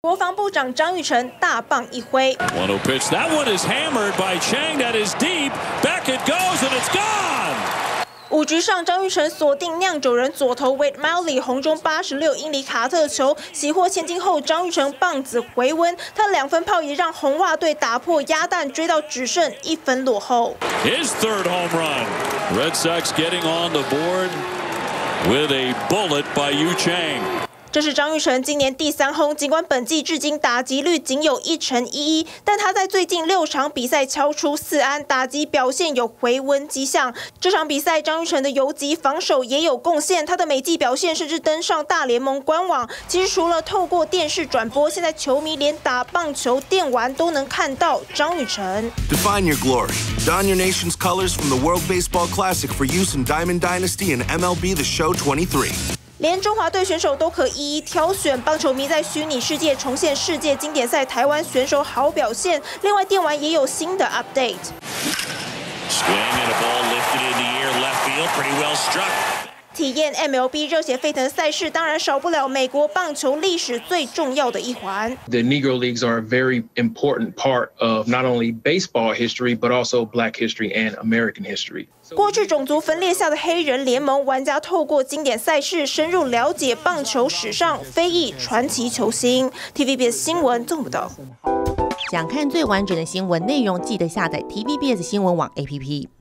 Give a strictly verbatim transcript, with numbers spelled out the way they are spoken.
国防部长张育成大棒一挥。 one oh pitch. That one is hammered by Chang. That is deep. Back it goes and it's gone. 五局上，张育成锁定酿酒人左投 Wade Miley 红中八十六英里卡特球，喜获千金后，张育成棒子回温，他两分炮也让红袜队打破鸭蛋，追到只剩一分落后。 His third home run. Red Sox getting on the board with a bullet by Yu Chang. 这是张育成今年第三轰，尽管本季至今打击率仅有一成一一，但他在最近六场比赛敲出四安，打击表现有回温迹象。这场比赛，张育成的游击防守也有贡献，他的每季表现甚至登上大联盟官网。其实除了透过电视转播，现在球迷连打棒球电玩都能看到张育成。 Define your glory. Don your nation's colors from the World Baseball Classic for use in Diamond Dynasty and M L B The Show twenty-three. 连中华队选手都可一一挑选，棒球迷在虚拟世界重现世界经典赛台湾选手好表现。另外，电玩也有新的 update。体验 M L B 热血沸腾的赛事，当然少不了美国棒球历史最重要的一环。 The Negro Leagues are a very important part of not only baseball history, but also Black history and American history. 过去种族分裂下的黑人联盟，玩家透过经典赛事深入了解棒球史上非裔传奇球星。T V B S 新闻综合报道。 想看最完整的新闻内容，记得下载 T V B S 新闻网 A P P。